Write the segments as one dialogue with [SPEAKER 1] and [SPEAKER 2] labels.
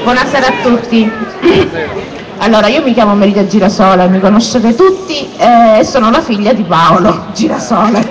[SPEAKER 1] Buonasera a tutti. Allora, io mi chiamo Merita Girasole, mi conoscete tutti, e sono la figlia di Paolo Girasole.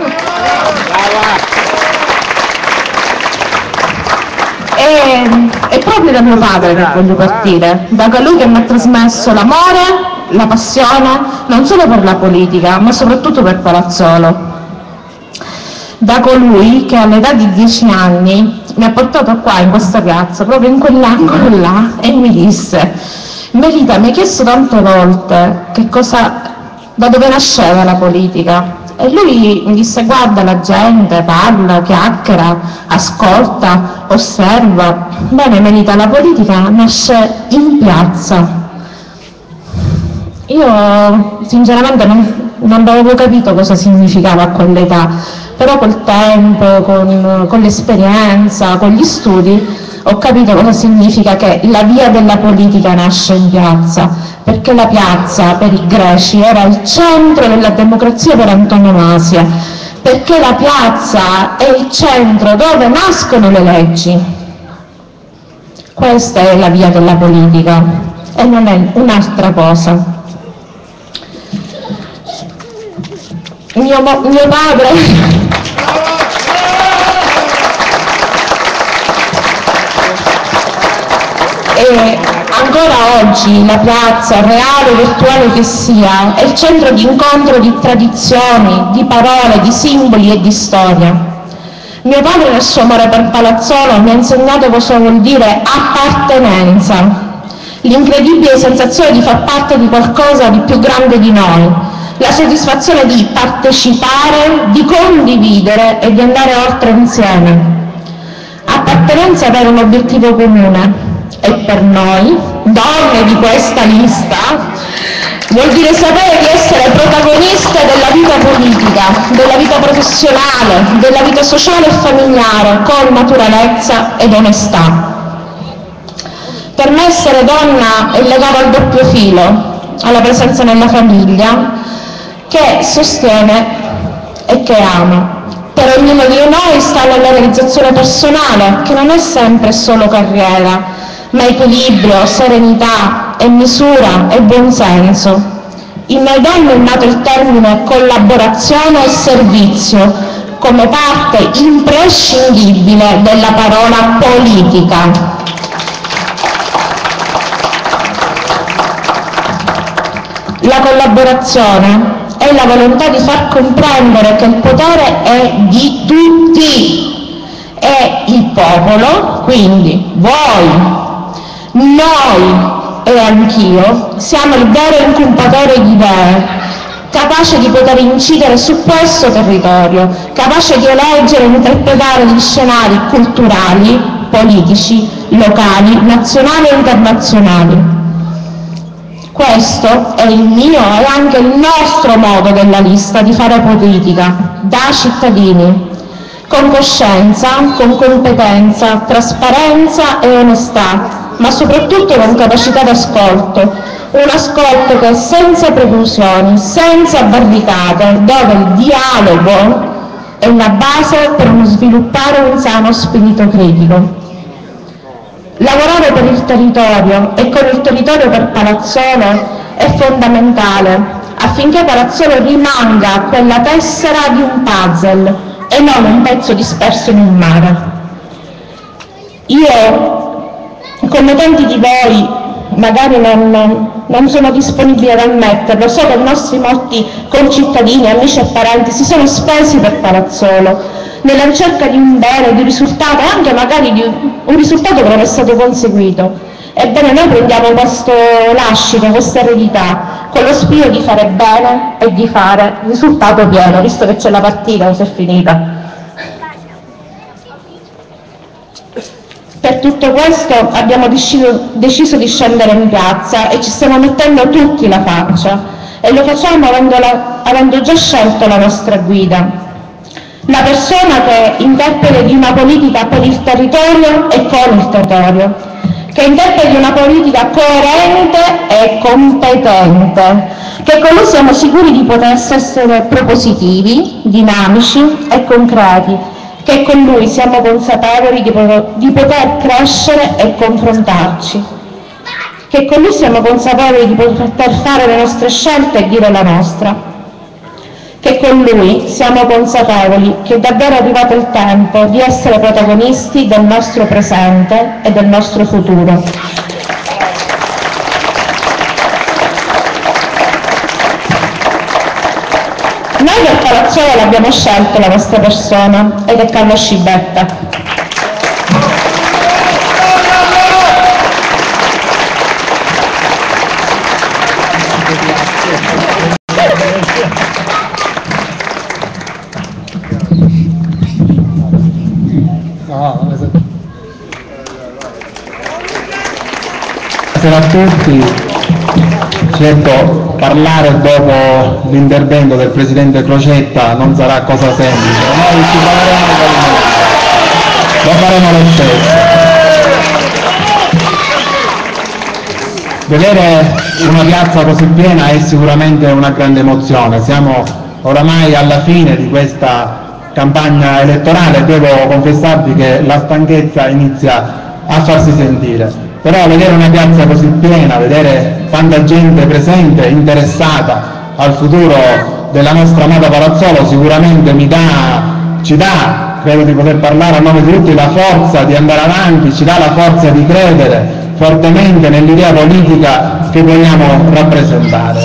[SPEAKER 1] È proprio da mio padre che voglio partire, da colui che mi ha trasmesso l'amore, la passione, non solo per la politica, ma soprattutto per Palazzolo. Da colui che all'età di 10 anni mi ha portato qua in questa piazza, proprio in quell'angolo là, e mi disse: Merita, mi hai chiesto tante volte da dove nasceva la politica. E lui mi disse: guarda, la gente parla, chiacchiera, ascolta, osserva. Bene Merita, la politica nasce in piazza. Io sinceramente non avevo capito cosa significava a quell'età, però col tempo, con l'esperienza, con gli studi, ho capito cosa significa che la via della politica nasce in piazza, perché la piazza per i greci era il centro della democrazia per antonomasia, perché la piazza è il centro dove nascono le leggi. Questa è la via della politica e non è un'altra cosa. Mio padre e ancora oggi la piazza, reale o virtuale che sia, è il centro di incontro di tradizioni, di parole, di simboli e di storia. Mio padre nel suo amore per Palazzolo mi ha insegnato cosa vuol dire appartenenza, l'incredibile sensazione di far parte di qualcosa di più grande di noi, la soddisfazione di partecipare, di condividere e di andare oltre insieme. Appartenenza per un obiettivo comune e per noi, donne di questa lista, vuol dire sapere di essere protagoniste della vita politica, della vita professionale, della vita sociale e familiare con naturalezza ed onestà. Per me essere donna è legato al doppio filo, alla presenza nella famiglia, che sostiene e che ama. Per ognuno di noi sta nella realizzazione personale, che non è sempre solo carriera, ma equilibrio, serenità e misura e buonsenso. In noi donne è nato il termine collaborazione e servizio come parte imprescindibile della parola politica. La collaborazione è la volontà di far comprendere che il potere è di tutti, è il popolo, quindi voi, noi e anch'io siamo il vero incubatore di idee, capace di poter incidere su questo territorio, capace di eleggere e interpretare gli scenari culturali, politici, locali, nazionali e internazionali. Questo è il mio e anche il nostro modo della lista di fare politica, da cittadini, con coscienza, con competenza, trasparenza e onestà, ma soprattutto con capacità d'ascolto, un ascolto che è senza preclusioni, senza barricate, dove il dialogo è una base per sviluppare un sano spirito critico. Lavorare per il territorio e con il territorio per Palazzolo è fondamentale affinché Palazzolo rimanga quella tessera di un puzzle e non un pezzo disperso in un mare. Io, come tanti di voi, magari non sono disponibile ad ammetterlo, so che i nostri molti concittadini, amici e parenti si sono spesi per Palazzolo, nella ricerca di un bene, di un risultato, e anche magari di un risultato che non è stato conseguito. Ebbene, noi prendiamo questo lascito, questa eredità, con lo spirito di fare bene e di fare risultato pieno, visto che c'è la partita, se è finita. Per tutto questo abbiamo deciso di scendere in piazza e ci stiamo mettendo tutti la faccia, e lo facciamo avendo già scelto la nostra guida. La persona che interpreti di una politica per il territorio e con il territorio, che interpreti una politica coerente e competente, che con lui siamo sicuri di poter essere propositivi, dinamici e concreti, che con lui siamo consapevoli di poter crescere e confrontarci. che con lui siamo consapevoli di poter fare le nostre scelte e dire la nostra, che con lui siamo consapevoli che è davvero arrivato il tempo di essere protagonisti del nostro presente e del nostro futuro. Noi del Palazzolo l'abbiamo scelto la nostra persona, ed è Carlo Scibetta.
[SPEAKER 2] Buonasera a tutti. Certo, parlare dopo l'intervento del Presidente Crocetta non sarà cosa semplice, noi ci proveremo per il momento, lo faremo lo stesso. Vedere una piazza così piena è sicuramente una grande emozione, siamo oramai alla fine di questa campagna elettorale e devo confessarvi che la stanchezza inizia a farsi sentire. Però vedere una piazza così piena, vedere tanta gente presente, interessata al futuro della nostra amata Palazzolo, sicuramente ci dà, credo di poter parlare a nome di tutti, la forza di andare avanti, ci dà la forza di credere fortemente nell'idea politica che vogliamo rappresentare.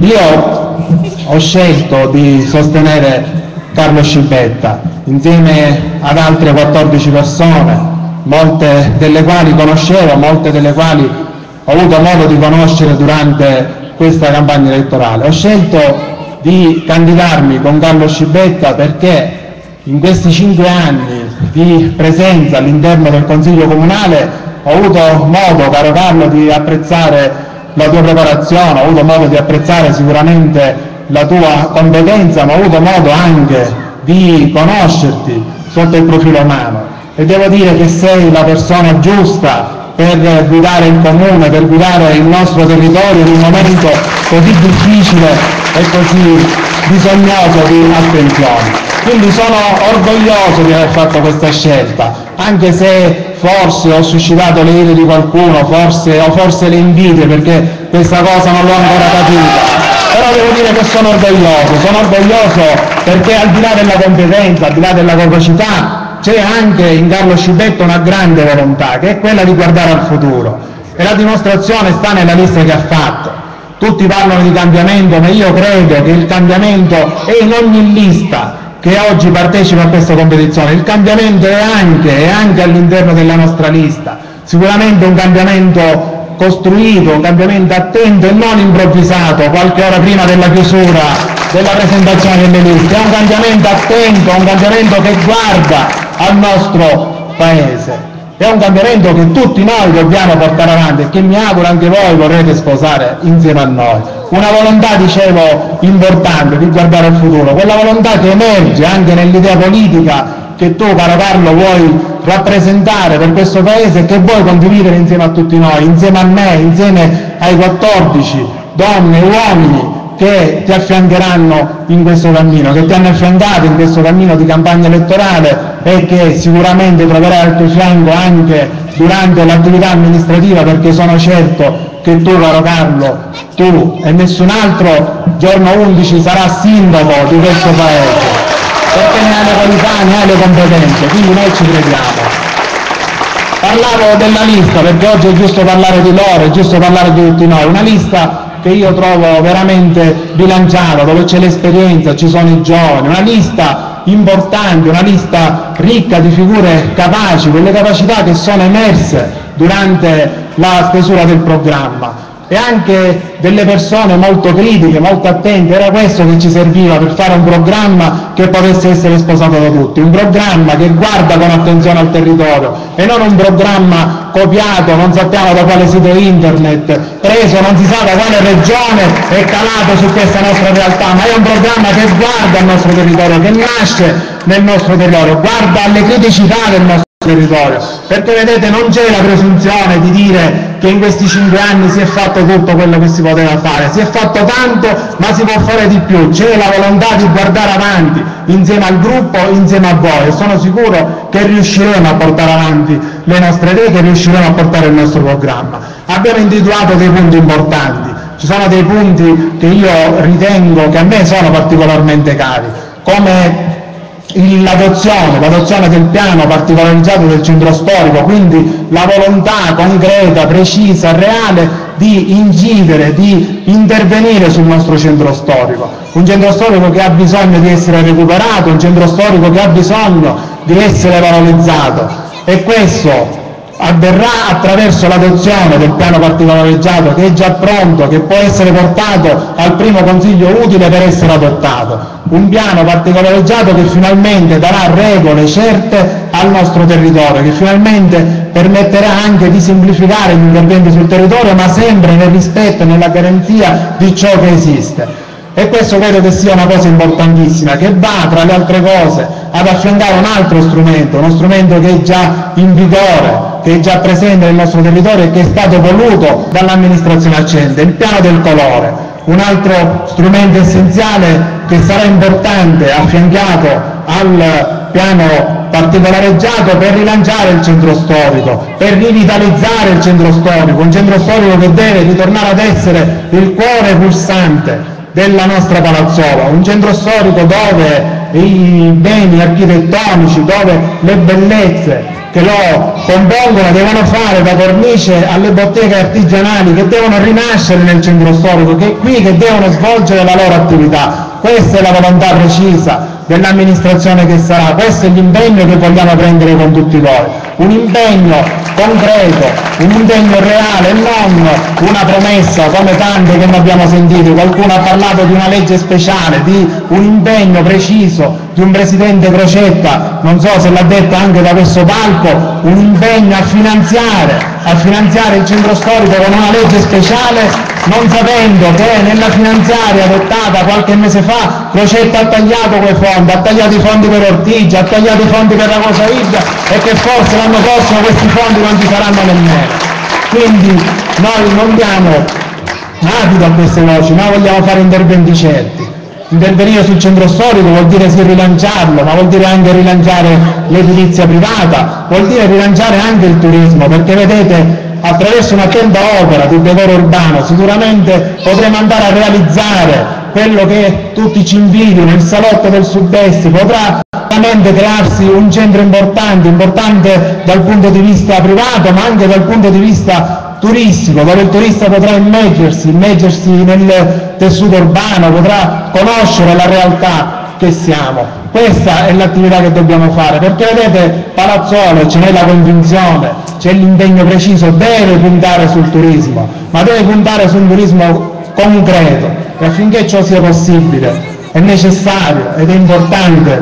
[SPEAKER 2] Io ho scelto di sostenere Carlo Scibetta insieme ad altre 14 persone, molte delle quali conoscevo, molte delle quali ho avuto modo di conoscere durante questa campagna elettorale. Ho scelto di candidarmi con Carlo Scibetta perché in questi 5 anni di presenza all'interno del Consiglio Comunale ho avuto modo, caro Carlo, di apprezzare la tua preparazione, ho avuto modo di apprezzare sicuramente la tua competenza, ma ho avuto modo anche di conoscerti sotto il profilo umano. E devo dire che sei la persona giusta per guidare il comune, per guidare il nostro territorio in un momento così difficile e così bisognoso di attenzione. Quindi sono orgoglioso di aver fatto questa scelta, anche se forse ho suscitato le ire di qualcuno, forse le invidie, perché questa cosa non l'ho ancora capita. Però devo dire che sono orgoglioso perché al di là della competenza, al di là della capacità, c'è anche in Carlo Scibetta una grande volontà, che è quella di guardare al futuro, e la dimostrazione sta nella lista che ha fatto. Tutti parlano di cambiamento, ma io credo che il cambiamento è in ogni lista che oggi partecipa a questa competizione, il cambiamento è anche all'interno della nostra lista, sicuramente un cambiamento costruito, un cambiamento attento e non improvvisato qualche ora prima della chiusura della presentazione delle liste, è un cambiamento attento, un cambiamento che guarda al nostro Paese, è un cambiamento che tutti noi dobbiamo portare avanti e che mi auguro anche voi vorrete sposare insieme a noi. Una volontà, dicevo, importante di guardare al futuro, quella volontà che emerge anche nell'idea politica che tu, caro Carlo, vuoi rappresentare per questo Paese e che vuoi condividere insieme a tutti noi, insieme a me, insieme ai 14 donne e uomini che ti affiancheranno in questo cammino, che ti hanno affiancato in questo cammino di campagna elettorale e che sicuramente troverai al tuo fianco anche durante l'attività amministrativa, perché sono certo che tu, caro Carlo, tu e nessun altro, giorno 11 sarà sindaco di questo Paese, perché ne hai le qualità, ne hai le competenze, quindi noi ci crediamo. Parlavo della lista perché oggi è giusto parlare di loro, è giusto parlare di tutti noi, una lista che io trovo veramente bilanciata, dove c'è l'esperienza, ci sono i giovani, una lista importante, una lista ricca di figure capaci, quelle capacità che sono emerse durante la stesura del programma, e anche delle persone molto critiche, molto attente. Era questo che ci serviva per fare un programma che potesse essere sposato da tutti, un programma che guarda con attenzione al territorio e non un programma copiato, non sappiamo da quale sito internet, preso non si sa da quale regione e calato su questa nostra realtà, ma è un programma che guarda al nostro territorio, che nasce nel nostro territorio, guarda alle criticità del nostro territorio, perché vedete non c'è la presunzione di dire che in questi 5 anni si è fatto tutto quello che si poteva fare, si è fatto tanto ma si può fare di più, c'è la volontà di guardare avanti insieme al gruppo, insieme a voi, e sono sicuro che riusciremo a portare avanti le nostre idee, che riusciremo a portare il nostro programma. abbiamo individuato dei punti importanti. Ci sono dei punti che io ritengo, che a me sono particolarmente cari, come l'adozione del piano particolarizzato del centro storico, quindi la volontà concreta, precisa, reale di incidere, di intervenire sul nostro centro storico, un centro storico che ha bisogno di essere recuperato, un centro storico che ha bisogno di essere valorizzato, e questo avverrà attraverso l'adozione del piano particolareggiato, che è già pronto, che può essere portato al primo consiglio utile per essere adottato, un piano particolareggiato che finalmente darà regole certe al nostro territorio, che finalmente permetterà anche di semplificare gli interventi sul territorio, ma sempre nel rispetto e nella garanzia di ciò che esiste. E questo credo che sia una cosa importantissima, che va, tra le altre cose, ad affiancare un altro strumento, uno strumento che è già in vigore, che è già presente nel nostro territorio e che è stato voluto dall'amministrazione accedente, il piano del colore, un altro strumento essenziale che sarà importante, affiancato al piano particolareggiato, per rilanciare il centro storico, per rivitalizzare il centro storico, un centro storico che deve ritornare ad essere il cuore pulsante della nostra Palazzolo, un centro storico dove i beni architettonici, dove le bellezze che lo compongono devono fare da cornice alle botteghe artigianali che devono rinascere nel centro storico, che è qui che devono svolgere la loro attività. Questa è la volontà precisa dell'amministrazione che sarà, questo è l'impegno che vogliamo prendere con tutti voi, un impegno concreto, un impegno reale, non una promessa come tante che ne abbiamo sentite. Qualcuno ha parlato di una legge speciale, di un impegno preciso di un presidente Crocetta, non so se l'ha detto anche da questo palco, un impegno a finanziare il centro storico con una legge speciale, non sapendo che nella finanziaria adottata qualche mese fa Crocetta ha tagliato quei fondi, ha tagliato i fondi per Ortigia, ha tagliato i fondi per la Cosa Ibra, e che forse l'anno prossimo questi fondi non ci saranno nemmeno. Quindi noi non diamo adito a queste voci, noi vogliamo fare interventi certi. Intervenire sul centro storico vuol dire sì rilanciarlo, ma vuol dire anche rilanciare l'edilizia privata, vuol dire rilanciare anche il turismo, perché vedete, attraverso un'attenta opera di decoro urbano sicuramente potremo andare a realizzare quello che tutti ci invidiano, il salotto del sud-est, potrà veramente crearsi un centro importante dal punto di vista privato, ma anche dal punto di vista turistico, dove il turista potrà immergersi nel tessuto urbano, potrà conoscere la realtà che siamo. Questa è l'attività che dobbiamo fare, perché vedete, Palazzolo, ce n'è la convinzione, c'è l'impegno preciso, deve puntare sul turismo, ma deve puntare su un turismo concreto, e affinché ciò sia possibile è necessario ed è importante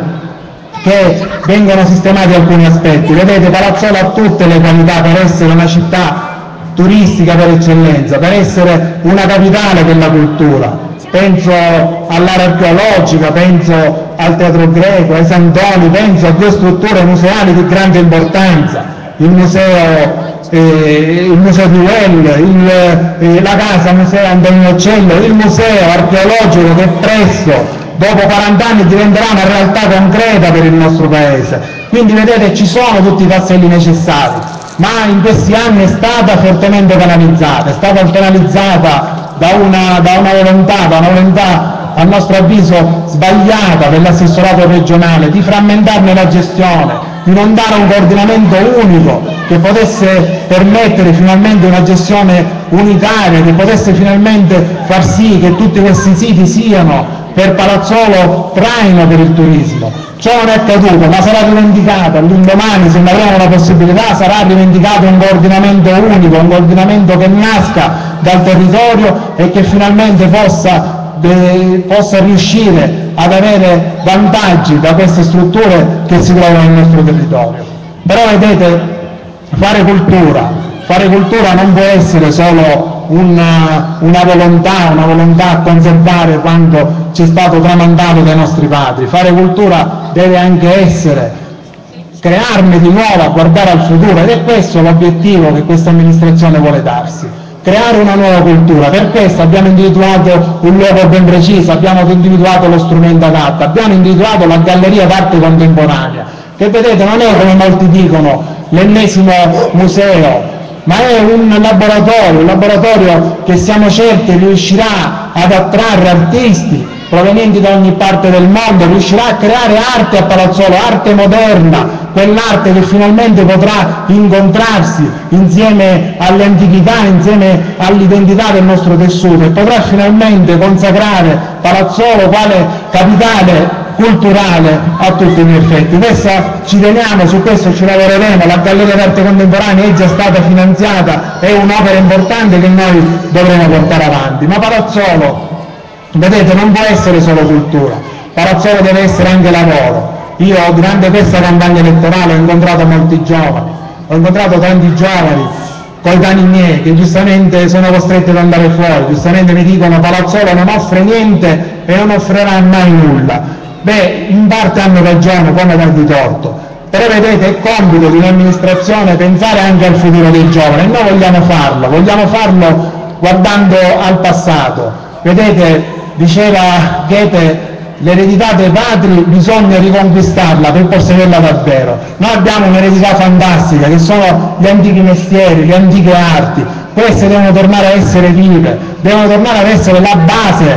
[SPEAKER 2] che vengano sistemati alcuni aspetti. Vedete, Palazzolo ha tutte le qualità per essere una città turistica per eccellenza, per essere una capitale della cultura. Penso all'area archeologica, penso al Teatro Greco, ai Santoni, penso a due strutture museali di grande importanza, il museo di Well, la casa museo Antonio Uccello, il museo archeologico che presto, dopo 40 anni, diventerà una realtà concreta per il nostro paese. Quindi vedete, ci sono tutti i tasselli necessari, ma in questi anni è stata fortemente penalizzata, da una volontà a nostro avviso sbagliata dell'assessorato regionale di frammentarne la gestione, di non dare un coordinamento unico che potesse permettere finalmente una gestione unitaria, che potesse finalmente far sì che tutti questi siti siano per Palazzolo traino per il turismo. Ciò non è accaduto, ma sarà rivendicato, all'indomani, se ne avremo la possibilità, sarà rivendicato un coordinamento unico, un coordinamento che nasca dal territorio e che finalmente possa riuscire ad avere vantaggi da queste strutture che si trovano nel nostro territorio. Però vedete, fare cultura non può essere solo una volontà a conservare quanto ci è stato tramandato dai nostri padri. Fare cultura deve anche essere crearne di nuovo, a guardare al futuro, ed è questo l'obiettivo che questa amministrazione vuole darsi. Creare una nuova cultura. Per questo abbiamo individuato un luogo ben preciso, abbiamo individuato lo strumento adatto, abbiamo individuato la Galleria d'Arte Contemporanea, che vedete non è, come molti dicono, l'ennesimo museo ma è un laboratorio che siamo certi riuscirà ad attrarre artisti provenienti da ogni parte del mondo, riuscirà a creare arte a Palazzolo, arte moderna, quell'arte che finalmente potrà incontrarsi insieme alle antichità, insieme all'identità del nostro tessuto, e potrà finalmente consacrare Palazzolo quale capitale culturale a tutti gli effetti. Questa ci teniamo, su questo ci lavoreremo, la Galleria d'Arte Contemporanea è già stata finanziata, è un'opera importante che noi dovremo portare avanti, ma Palazzolo, vedete, non può essere solo cultura, Palazzolo deve essere anche lavoro. Io durante questa campagna elettorale ho incontrato molti giovani, ho incontrato tanti giovani coetanei miei che giustamente sono costretti ad andare fuori, giustamente mi dicono Palazzolo non offre niente e non offrirà mai nulla. Beh, in parte hanno ragione, come dargli torto, però vedete è compito di un'amministrazione pensare anche al futuro dei giovani, e noi vogliamo farlo guardando al passato. Vedete, diceva Goethe, l'eredità dei padri bisogna riconquistarla per possedere davvero. Noi abbiamo un'eredità fantastica che sono gli antichi mestieri, le antiche arti, queste devono tornare a essere vive, devono tornare ad essere la base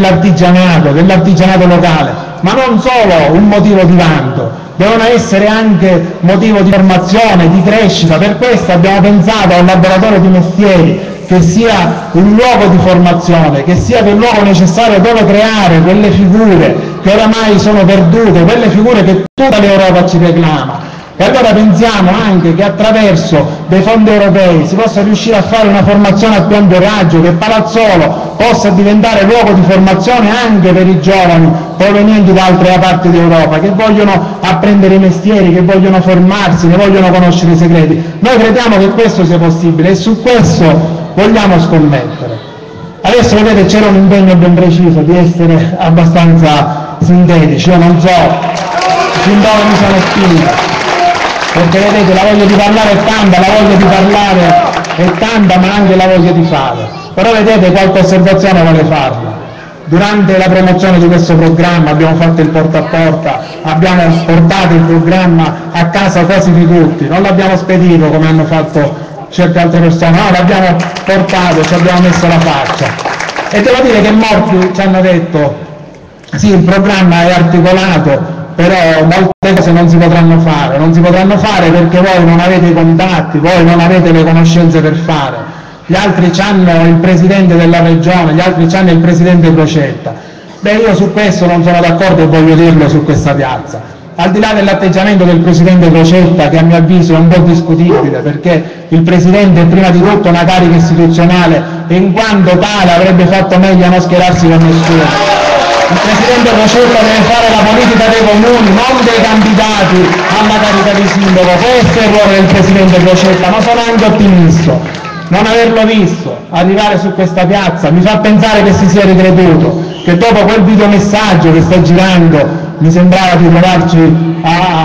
[SPEAKER 2] dell'artigianato locale, ma non solo un motivo di vanto, devono essere anche motivo di formazione, di crescita. Per questo abbiamo pensato a un laboratorio di mestieri che sia un luogo di formazione, che sia quel luogo necessario dove creare quelle figure che oramai sono perdute, quelle figure che tutta l'Europa ci reclama. E allora pensiamo anche che attraverso dei fondi europei si possa riuscire a fare una formazione a più ampio raggio, che Palazzolo possa diventare luogo di formazione anche per i giovani provenienti da altre parti d'Europa, che vogliono apprendere i mestieri, che vogliono formarsi, che vogliono conoscere i segreti. Noi crediamo che questo sia possibile e su questo vogliamo scommettere. Adesso vedete c'era un impegno ben preciso di essere abbastanza sintetici, io non so fin dove mi sono spinto, perché vedete la voglia di parlare è tanta, la voglia di parlare è tanta, ma anche la voglia di fare. Però vedete, qualche osservazione vuole farla. Durante la promozione di questo programma abbiamo fatto il porta a porta, abbiamo portato il programma a casa quasi di tutti, non l'abbiamo spedito come hanno fatto certe altre persone, no, l'abbiamo portato, ci abbiamo messo la faccia. E devo dire che molti ci hanno detto sì, il programma è articolato, però molte cose non si potranno fare perché voi non avete i contatti, voi non avete le conoscenze per fare. Gli altri hanno il presidente della regione, gli altri hanno il presidente Crocetta. Beh, io su questo non sono d'accordo e voglio dirlo su questa piazza. Al di là dell'atteggiamento del presidente Crocetta, che a mio avviso è un po' discutibile, perché il presidente è prima di tutto una carica istituzionale e in quanto tale avrebbe fatto meglio a non schierarsi con nessuno. Il presidente Crocetta deve fare la politica dei comuni, non dei candidati alla carica di sindaco. Questo è il ruolo del presidente Crocetta, ma sono anche ottimista. Non averlo visto arrivare su questa piazza mi fa pensare che si sia ricreduto, che dopo quel videomessaggio che sta girando mi sembrava di trovarci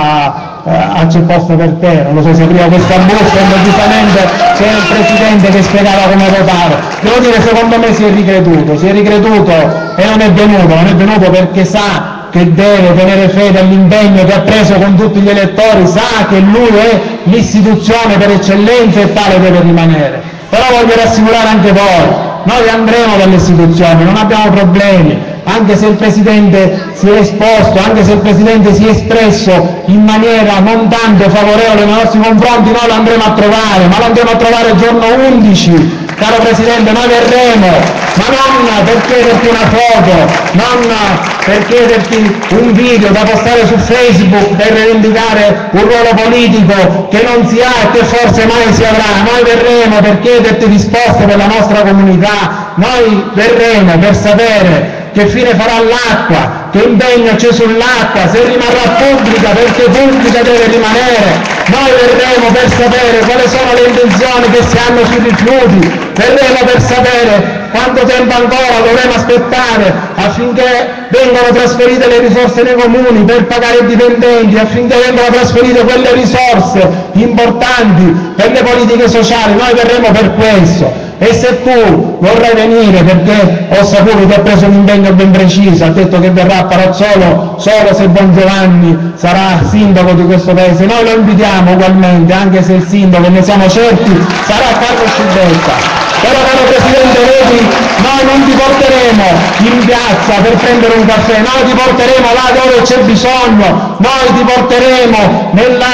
[SPEAKER 2] a C'è posto per te, non lo so, si apriva questa busta improvvisamente c'era il presidente che spiegava come votare. Devo dire, secondo me si è ricreduto e non è venuto perché sa che deve tenere fede all'impegno che ha preso con tutti gli elettori, sa che lui è l'istituzione per eccellenza e tale deve rimanere. Però voglio rassicurare anche voi, noi andremo dalle istituzioni, non abbiamo problemi, anche se il Presidente si è esposto, anche se il Presidente si è espresso in maniera non tanto favorevole nei nostri confronti, noi lo andremo a trovare, ma lo andremo a trovare il giorno 11, caro Presidente, noi verremo, ma non per chiederti una foto, non per chiederti un video da postare su Facebook per rivendicare un ruolo politico che non si ha e che forse mai si avrà. Noi verremo per chiederti risposte per la nostra comunità, noi verremo per sapere che fine farà l'acqua, che impegno c'è sull'acqua, se rimarrà pubblica, perché pubblica deve rimanere. Noi verremo per sapere quali sono le intenzioni che si hanno sui rifiuti, verremo per sapere quanto tempo ancora dovremo aspettare affinché vengano trasferite le risorse nei comuni per pagare i dipendenti, affinché vengano trasferite quelle risorse importanti per le politiche sociali. Noi verremo per questo. E se tu vorrai venire, perché ho saputo che ha preso un impegno ben preciso, ha detto che verrà a Palazzolo solo se Bongiovanni sarà sindaco di questo paese, noi lo invitiamo ugualmente, anche se il sindaco, ne siamo certi, sarà Carlo Scibetta. Però, caro Presidente, vedi, noi non ti porteremo in piazza per prendere un caffè, noi ti porteremo là dove c'è bisogno, noi ti porteremo nella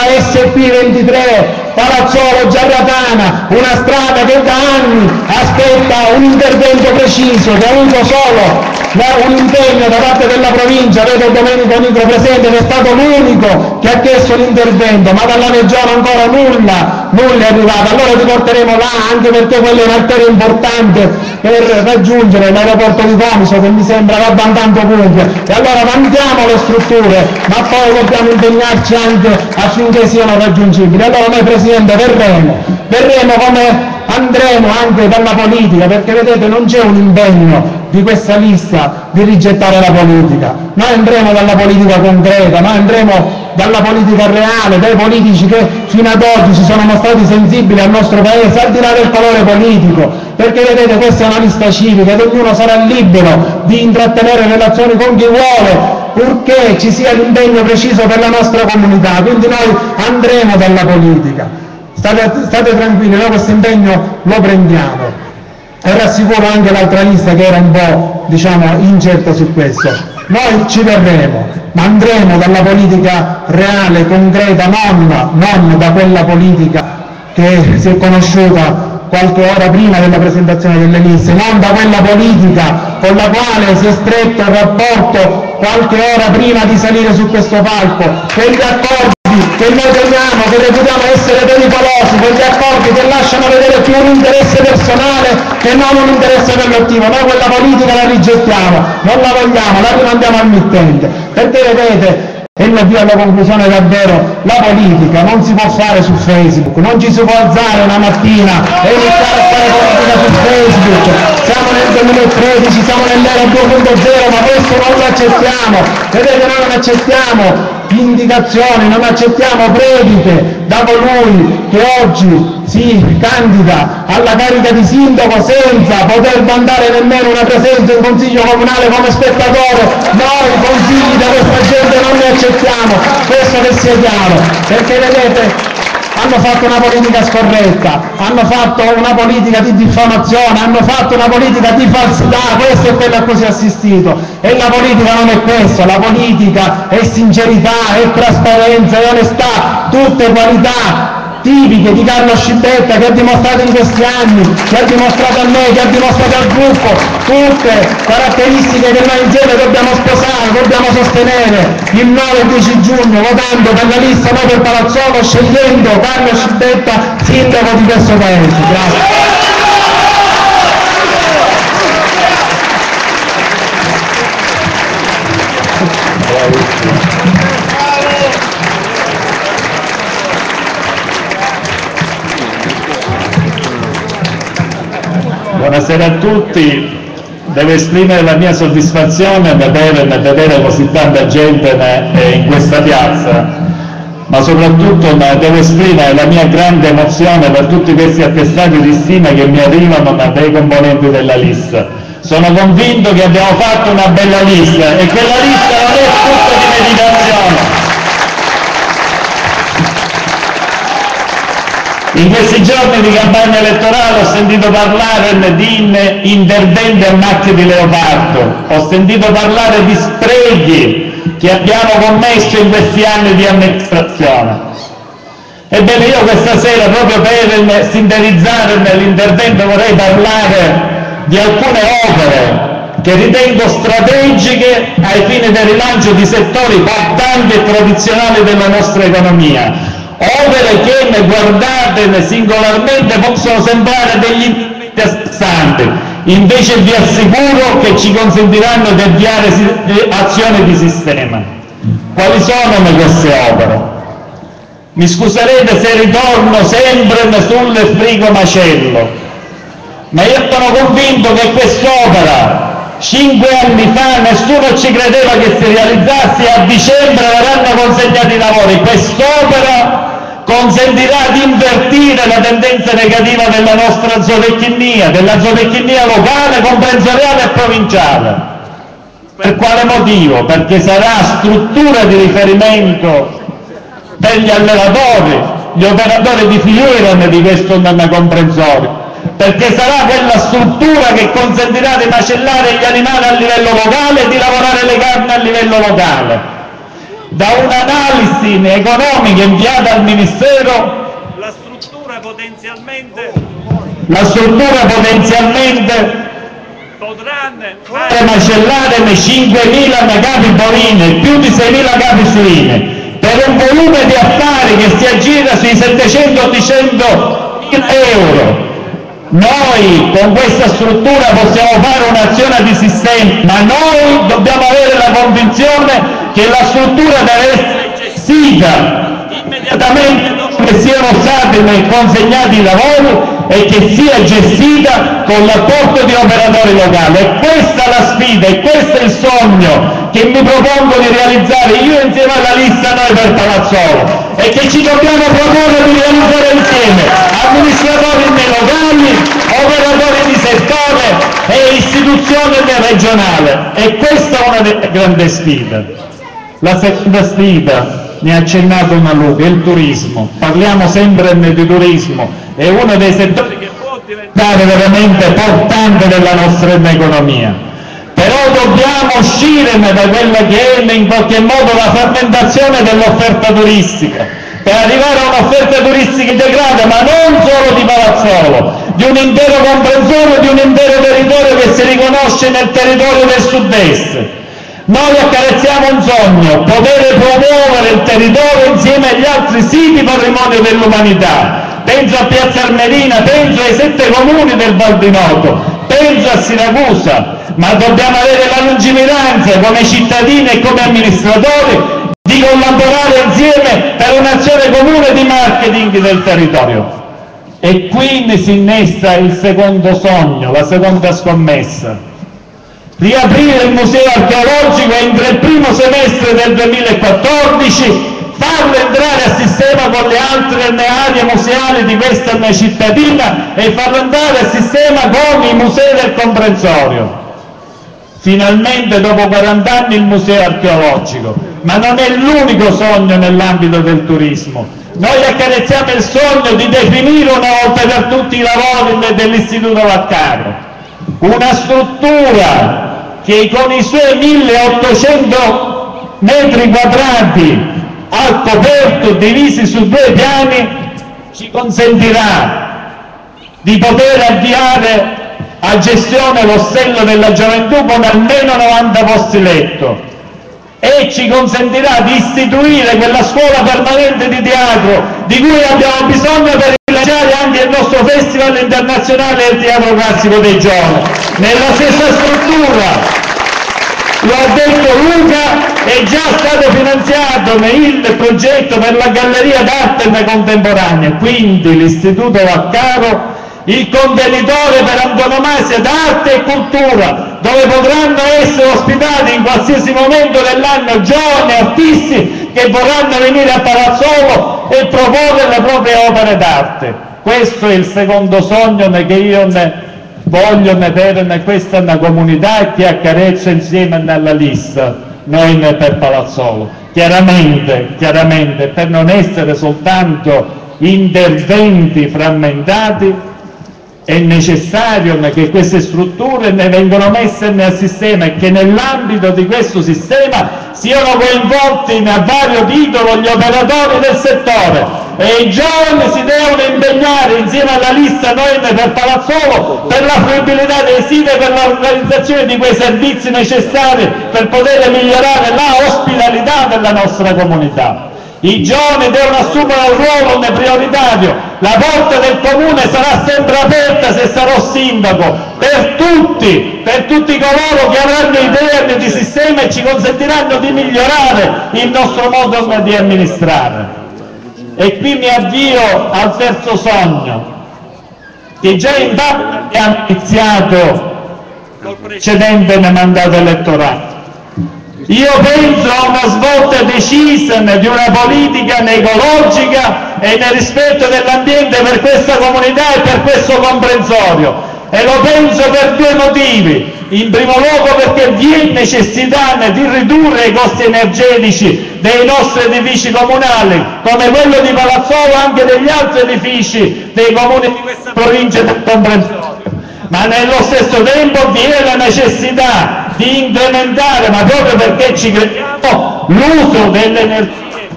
[SPEAKER 2] SP23, Palazzolo Giarratana, una strada che da anni aspetta un intervento preciso, che ha avuto solo un impegno da parte della provincia. Vedo Domenico Nigro presente, che è stato l'unico che ha chiesto l'intervento, ma dalla regione ancora nulla è arrivato. Allora ti porteremo là, anche perché quella è un'arteria importante per raggiungere l'aeroporto di Comiso, che mi sembra va andando ovunque. E allora vantiamo le strutture, ma poi dobbiamo impegnarci anche affinché siano raggiungibili. Allora noi, Presidente, verremo come andremo anche dalla politica, perché vedete non c'è un impegno di questa lista di rigettare la politica. Noi andremo dalla politica concreta, noi andremo dalla politica reale, dai politici che fino ad oggi si sono mostrati sensibili al nostro paese, al di là del colore politico, perché vedete questa è una lista civica ed ognuno sarà libero di intrattenere relazioni con chi vuole, purché ci sia l'impegno preciso per la nostra comunità. Quindi noi andremo dalla politica, state tranquilli, noi questo impegno lo prendiamo. E rassicuro anche l'altra lista che era un po', incerta su questo. Noi ci verremo, ma andremo dalla politica reale, concreta, non da quella politica che si è conosciuta qualche ora prima della presentazione delle liste, non da quella politica con la quale si è stretto il rapporto qualche ora prima di salire su questo palco, quegli accordi che noi teniamo, che reputiamo essere pericolosi, quegli accordi che lasciano vedere più un interesse personale che non un interesse collettivo. Noi quella politica la rigettiamo, non la vogliamo, la rimandiamo al mittente, perché vedete, e mi avvio alla conclusione davvero, la politica non si può fare su Facebook, non ci si può alzare una mattina e iniziare a fare politica su Facebook. Siamo nel 2013, siamo nell'era 2.0, ma questo non lo accettiamo. Vedete, noi non accettiamo indicazioni, non accettiamo prediche da colui che oggi si candida alla carica di sindaco senza poter mandare nemmeno una presenza in consiglio comunale come spettatore. Noi consigli da questa gente non ne accettiamo, questo che sia chiaro, perché vedete, hanno fatto una politica scorretta, hanno fatto una politica di diffamazione, hanno fatto una politica di falsità, questo è quello a cui si è assistito. E la politica non è questo, la politica è sincerità, è trasparenza, è onestà, tutte qualità tipiche di Carlo Scibetta, che ha dimostrato in questi anni, che ha dimostrato a me, che ha dimostrato al gruppo, tutte caratteristiche che noi insieme dobbiamo sposare, dobbiamo sostenere il 9 e 10 giugno votando per la lista No per Palazzolo, scegliendo Carlo Scibetta sindaco di questo paese. Grazie.
[SPEAKER 3] Buonasera a tutti, devo esprimere la mia soddisfazione nel vedere così tanta gente in questa piazza, ma soprattutto devo esprimere la mia grande emozione per tutti questi attestati di stima che mi arrivano dai componenti della lista. Sono convinto che abbiamo fatto una bella lista e che la lista non è frutto di meditazione. In questi giorni di campagna elettorale ho sentito parlare di interventi a macchie di leopardo, ho sentito parlare di sprechi che abbiamo commesso in questi anni di amministrazione. Ebbene, io questa sera, proprio per sintetizzare l'intervento, vorrei parlare di alcune opere che ritengo strategiche ai fini del rilancio di settori portanti e tradizionali della nostra economia. Opere che, guardate singolarmente, possono sembrare degli interventi a sé stanti, invece vi assicuro che ci consentiranno di avviare azioni di sistema. Quali sono queste opere? Mi scuserete se ritorno sempre sul frigo macello, ma io sono convinto che quest'opera 5 anni fa nessuno ci credeva che si realizzasse, e a dicembre verranno consegnati i lavori. Quest'opera consentirà di invertire la tendenza negativa della nostra zootecnia, della zootecnia locale, comprensoriale e provinciale. Per quale motivo? Perché sarà struttura di riferimento per gli allevatori, gli operatori di filiera di questo comprensorio, perché sarà quella struttura che consentirà di macellare gli animali a livello locale e di lavorare le carni a livello locale. Da un'analisi economica inviata al Ministero, la struttura potenzialmente potranno fare macellare 5.000 capi bovine e più di 6.000 capi suine, per un volume di affari che si aggira sui 700-800.000 euro. Noi con questa struttura possiamo fare un'azione di sistema, ma noi dobbiamo avere la convinzione che la struttura deve essere gestita immediatamente dopo che siano stati consegnati i lavori e che sia gestita con l'apporto di operatori locali. E questa è la sfida e questo è il sogno che mi propongo di realizzare io insieme alla lista Noi per Palazzolo, e che ci dobbiamo proporre di realizzare insieme, amministratori locali, operatori di settore e istituzioni regionali. E questa è una delle grandi sfide. La seconda sfida, ne ha accennato Maluca, è il turismo. Parliamo sempre di turismo, è uno dei settori che può diventare veramente portante della nostra economia. Però dobbiamo uscire da quella che è in qualche modo la frammentazione dell'offerta turistica, per arrivare a un'offerta turistica integrata, ma non solo di Palazzolo, di un intero comprensorio, di un intero territorio che si riconosce nel territorio del sud-est. Noi accarezziamo un sogno, poter promuovere il territorio insieme agli altri siti patrimonio dell'umanità. Penso a Piazza Armerina, penso ai 7 comuni del Val di Noto, penso a Siracusa, ma dobbiamo avere la lungimiranza come cittadini e come amministratori di collaborare insieme per un'azione comune di marketing del territorio. E quindi si innesta il secondo sogno, la seconda scommessa. Riaprire il museo archeologico entro il primo semestre del 2014, farlo entrare a sistema con le altre aree museali di questa cittadina e farlo andare a sistema con i musei del comprensorio. Finalmente dopo 40 anni il museo archeologico, ma non è l'unico sogno nell'ambito del turismo. Noi accarezziamo il sogno di definire una volta per tutti i lavori dell'Istituto Vaccaro, una struttura che con i suoi 1800 metri quadrati al coperto divisi su 2 piani ci consentirà di poter avviare a gestione l'ostello della gioventù con almeno 90 posti letto e ci consentirà di istituire quella scuola permanente di teatro di cui abbiamo bisogno per rilanciare anche il nostro Festival internazionale del teatro classico dei giovani. Nella stessa struttura, lo ha detto Luca, è già stato finanziato il progetto per la Galleria d'Arte Contemporanea, quindi l'Istituto Vaccaro, il contenitore per antonomasia d'arte e cultura, dove potranno essere ospitati in qualsiasi momento dell'anno giovani artisti che vorranno venire a Palazzolo e proporre le proprie opere d'arte. Questo è il secondo sogno che io voglio vedere, questa è una comunità che accarezza insieme alla lista Noi per Palazzolo. Chiaramente, per non essere soltanto interventi frammentati, è necessario che queste strutture ne vengano messe nel sistema e che nell'ambito di questo sistema siano coinvolti a vario titolo gli operatori del settore e i giovani si devono impegnare insieme alla lista Noi per Palazzolo per la fruibilità dei siti e per l'organizzazione di quei servizi necessari per poter migliorare la ospitalità della nostra comunità. I giovani devono assumere un ruolo prioritario, la porta del comune sarà sempre aperta se sarò sindaco, per tutti coloro che avranno idee di sistema e ci consentiranno di migliorare il nostro modo di amministrare. E qui mi avvio al terzo sogno, che già in parte abbiamo iniziato col precedente mandato elettorale, Io penso a una svolta decisa di una politica ecologica e nel rispetto dell'ambiente per questa comunità e per questo comprensorio, e lo penso per due motivi. In primo luogo perché vi è necessità di ridurre i costi energetici dei nostri edifici comunali, come quello di Palazzolo, anche degli altri edifici dei comuni di questa provincia del comprensorio, ma nello stesso tempo vi è la necessità di incrementare, ma proprio perché ci crediamo, l'uso delle energie.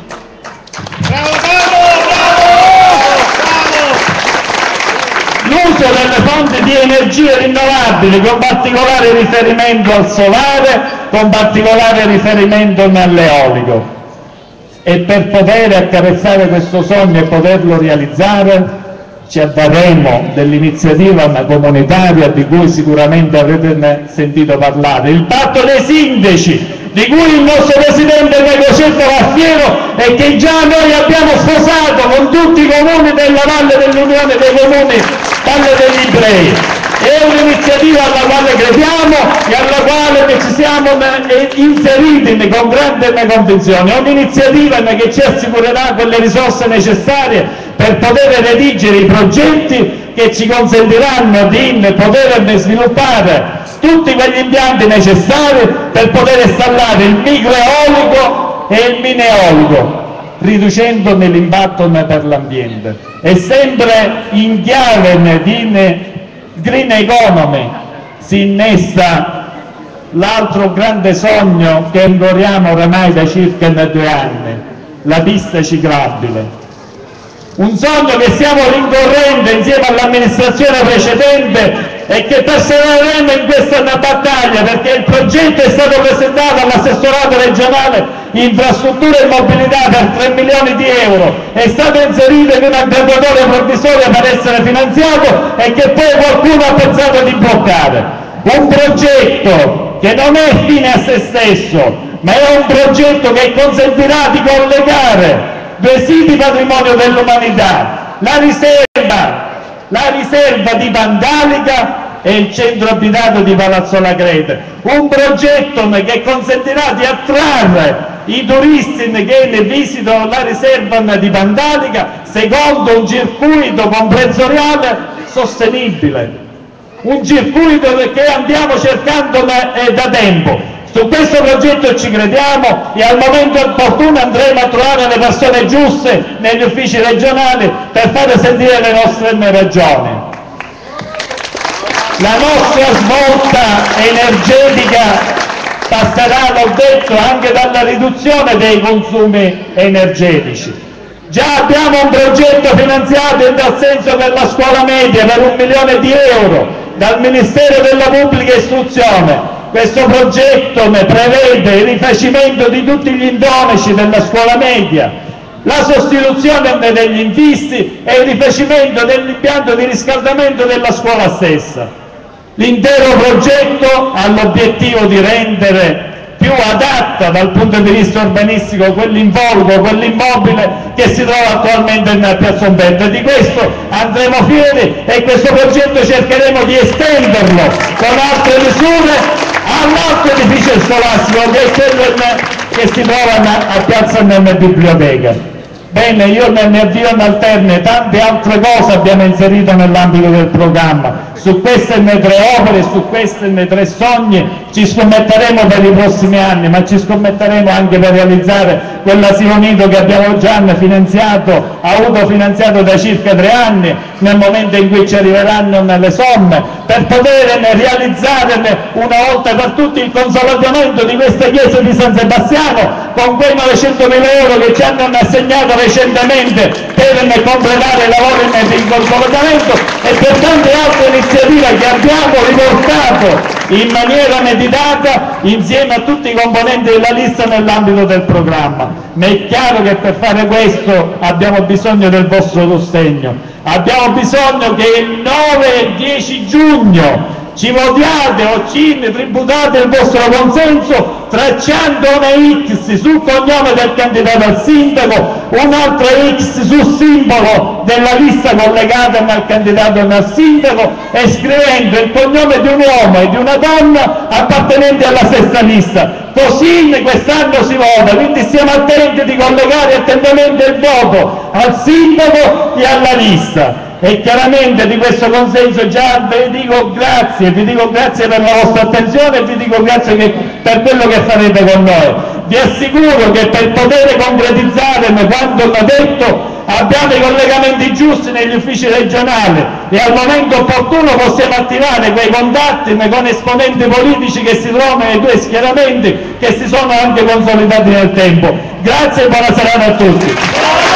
[SPEAKER 3] L'uso delle fonti di energie rinnovabili, con particolare riferimento al solare, con particolare riferimento all'eolico. E per poter accarezzare questo sogno e poterlo realizzare ci avvarremo dell'iniziativa comunitaria di cui sicuramente avrete sentito parlare, il patto dei sindaci, di cui il nostro presidente Negocetto va fiero e che già noi abbiamo sposato con tutti i comuni della Valle dell'Unione dei Comuni Valle degli Ibrei. È un'iniziativa alla quale crediamo e alla quale ci siamo inseriti con grande convinzione. È un'iniziativa che ci assicurerà quelle risorse necessarie per poter redigere i progetti che ci consentiranno di poter sviluppare tutti quegli impianti necessari per poter installare il microeolico e il mini-eolico, riducendone l'impatto per l'ambiente. E sempre in chiave di green economy si innesta l'altro grande sogno che ingoriamo oramai da circa 2 anni, la pista ciclabile. Un sogno che stiamo rincorrendo insieme all'amministrazione precedente e che persevereremo in questa battaglia, perché il progetto è stato presentato all'assessorato regionale infrastrutture e mobilità per 3 milioni di euro, è stato inserito in una graduatoria provvisoria per essere finanziato e che poi qualcuno ha pensato di bloccare. Un progetto che non è fine a se stesso, ma è un progetto che consentirà di collegare 2 siti patrimonio dell'umanità, la riserva di Vandalica e il centro abitato di Palazzo La Crete, un progetto che consentirà di attrarre i turisti che visitano la riserva di Vandalica secondo un circuito comprensoriale sostenibile, un circuito che andiamo cercando da tempo. Su questo progetto ci crediamo e al momento opportuno andremo a trovare le persone giuste negli uffici regionali per fare sentire le nostre ragioni. La nostra svolta energetica passerà, l'ho detto, anche dalla riduzione dei consumi energetici. Già abbiamo un progetto finanziato in tal senso per la scuola media per 1 milione di euro dal Ministero della Pubblica Istruzione. Questo progetto prevede il rifacimento di tutti gli indonici della scuola media, la sostituzione degli infisti e il rifacimento dell'impianto di riscaldamento della scuola stessa. L'intero progetto ha l'obiettivo di rendere più adatta dal punto di vista urbanistico quell'involucro, quell'immobile che si trova attualmente in Piazza Umberto, e di questo andremo fieri e questo progetto cercheremo di estenderlo con altre misure all'altro edificio scolastico che è quello che si trova a Piazza Biblioteca. Bene, io mi avvio al termine, tante altre cose abbiamo inserito nell'ambito del programma, su queste 3 opere, su queste 3 sogni ci scommetteremo per i prossimi anni, ma ci scommetteremo anche per realizzare quell'asilo nido che abbiamo già finanziato, autofinanziato da circa 3 anni, nel momento in cui ci arriveranno le somme, per poter realizzare una volta per tutti il consolidamento di questa chiesa di San Sebastiano con quei 900.000 euro che ci hanno assegnato recentemente per completare i lavori di consolidamento e per tante altre iniziative che abbiamo riportato in maniera meditata insieme a tutti i componenti della lista nell'ambito del programma. Ma è chiaro che per fare questo abbiamo bisogno del vostro sostegno, abbiamo bisogno che il 9 e 10 giugno ci votiate o ci tributate il vostro consenso tracciando una X sul cognome del candidato al sindaco, un'altra X sul simbolo della lista collegata al candidato al sindaco e scrivendo il cognome di un uomo e di una donna appartenenti alla stessa lista. Così quest'anno si vota, quindi stiamo attenti di collegare attentamente il voto al sindaco e alla lista. E chiaramente di questo consenso già vi dico grazie per la vostra attenzione e vi dico grazie per quello che farete con noi. Vi assicuro che per poter concretizzare quanto ho detto abbiamo i collegamenti giusti negli uffici regionali e al momento opportuno possiamo attivare quei contatti con esponenti politici che si trovano nei due schieramenti che si sono anche consolidati nel tempo. Grazie e buona serata a tutti.